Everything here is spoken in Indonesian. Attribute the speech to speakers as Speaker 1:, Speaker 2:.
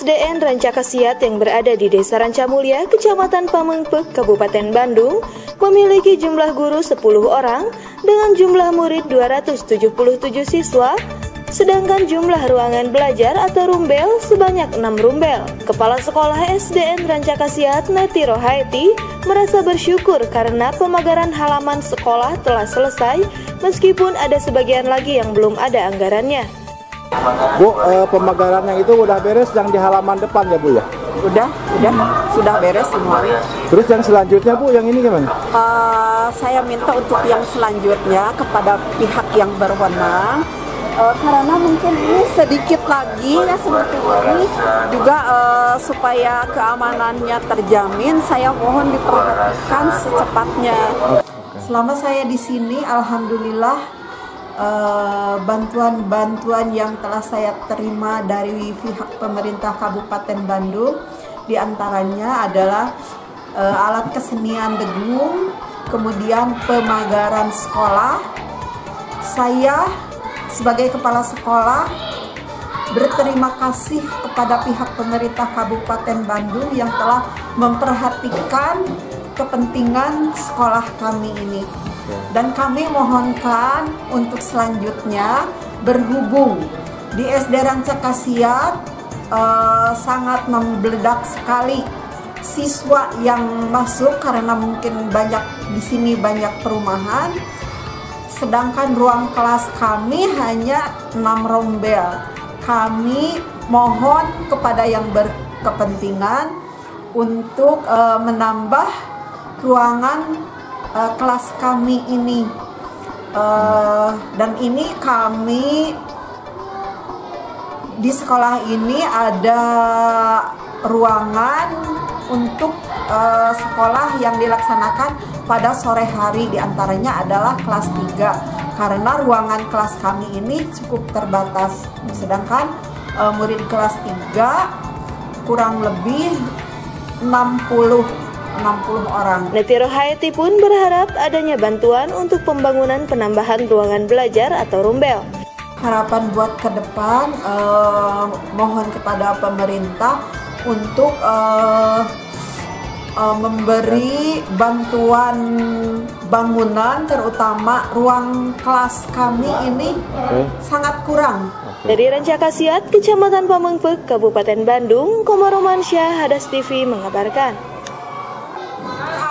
Speaker 1: SDN Rancakasiat yang berada di Desa Rancamulya, Kecamatan Pamengpeuk, Kabupaten Bandung, memiliki jumlah guru 10 orang dengan jumlah murid 277 siswa, sedangkan jumlah ruangan belajar atau rumbel sebanyak 6 rumbel. Kepala Sekolah SDN Rancakasiat, Neti Rohaiti, merasa bersyukur karena pemagaran halaman sekolah telah selesai, meskipun ada sebagian lagi yang belum ada anggarannya.
Speaker 2: Bu, pemagarannya itu udah beres yang di halaman depan ya Bu ya?
Speaker 3: Sudah beres semuanya.
Speaker 2: Terus yang selanjutnya Bu, yang ini gimana?
Speaker 3: Saya minta untuk yang selanjutnya kepada pihak yang berwenang, karena mungkin ini sedikit lagi ya seperti ini juga supaya keamanannya terjamin, saya mohon diperhatikan secepatnya. Selama saya di sini, alhamdulillah bantuan-bantuan yang telah saya terima dari pihak pemerintah Kabupaten Bandung, diantaranya adalah alat kesenian degung, kemudian pemagaran sekolah. Saya sebagai kepala sekolah berterima kasih kepada pihak pemerintah Kabupaten Bandung yang telah memperhatikan kepentingan sekolah kami ini. Dan kami mohonkan untuk selanjutnya, berhubung di SD Rancakasiat sangat membeledak sekali siswa yang masuk karena mungkin di sini banyak perumahan, sedangkan ruang kelas kami hanya 6 rombel. Kami mohon kepada yang berkepentingan untuk menambah ruangan kelas kami ini, dan ini kami di sekolah ini ada ruangan untuk sekolah yang dilaksanakan pada sore hari, diantaranya adalah kelas 3 karena ruangan kelas kami ini cukup terbatas, sedangkan murid kelas 3 kurang lebih 60 orang.
Speaker 1: Neti Rohaiti pun berharap adanya bantuan untuk pembangunan penambahan ruangan belajar atau rumbel.
Speaker 3: Harapan buat ke depan, mohon kepada pemerintah untuk memberi bantuan bangunan, terutama ruang kelas kami ini sangat kurang.
Speaker 1: Dari Rancakasiat, Kecamatan Pamengpeuk, Kabupaten Bandung, Komar Romansyah, Hadas TV mengabarkan.